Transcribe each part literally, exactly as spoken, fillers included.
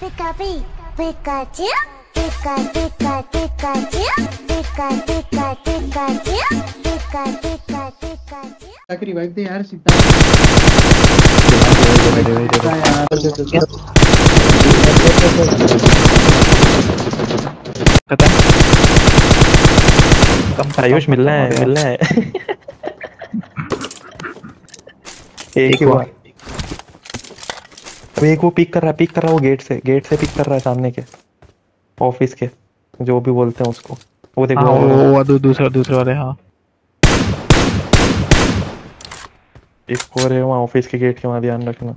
Pika Pikachu, Pika Pika Pikachu, Pika Pika Pikachu, Pika Pika Pikachu. ताकि revive दे यार सीधा खत्म। कम आयुष मिलना है मिलना है एक ही हुआ। अब एक वो पिक कर रहा है पिक कर रहा है वो गेट से गेट से पिक कर रहा है सामने के ऑफिस के जो भी बोलते हैं उसको वो देखो। हाँ, वो वो दू, दूसरा दूसरे वाले। हाँ एक और है वहाँ ऑफिस के गेट के वहाँ ध्यान रखना।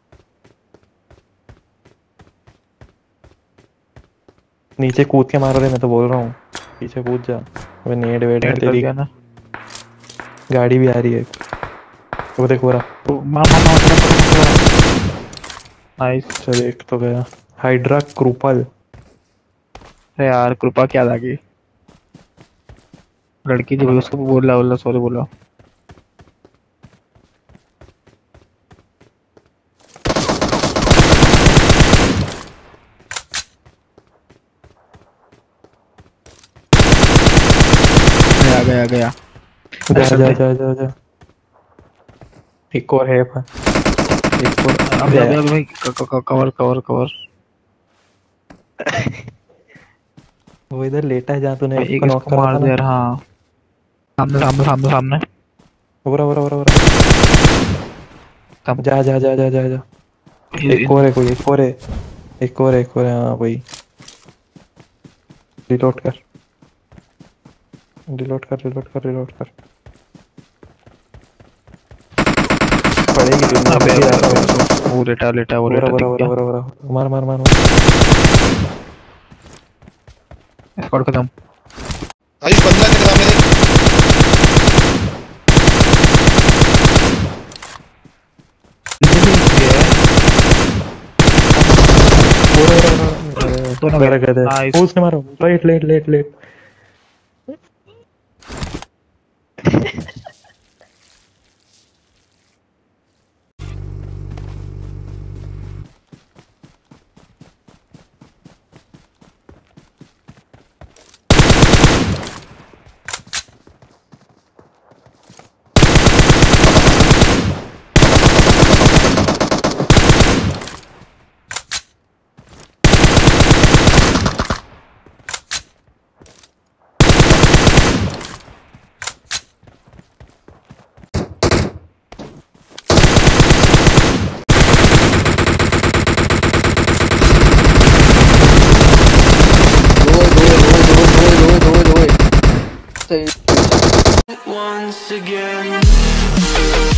नीचे कूद के मार रहे मैं तो बोल रहा हूँ पीछे कूद जा। अबे नेड वेड है तेरी ना। गाड़ी भी आ रही है वो देखो रहा। नाइस। चल एक तो गया हाइड्रा क्रूपल। अरे यार कृपा क्या लगी लड़की थी उसको बोला बोला सॉरी बोला। आ गया आ गया जा जा जा जा जा एक और है एक और अब अब भाई कवर कवर कवर वो इधर लेटा है जहाँ तूने एक इसको मार दिया। हाँ सामने सामने सामने सामने ओरा ओरा ओरा ओरा जा जा जा जा जा जा एक और है कोई एक और है एक और है एक और है। हाँ भाई रिलोड कर रिलोड कर रिलोड कर रिलोड कर पड़ेगी वो लेटा लेटा वो लेटा ओरा ओरा ओरा ओरा मार मार मार स्क्वाड खत्म। आयुष बंदा तेरे सामने देख दोनों मेरा कहते हैं उसने मारो लेट लेट लेट लेट once again.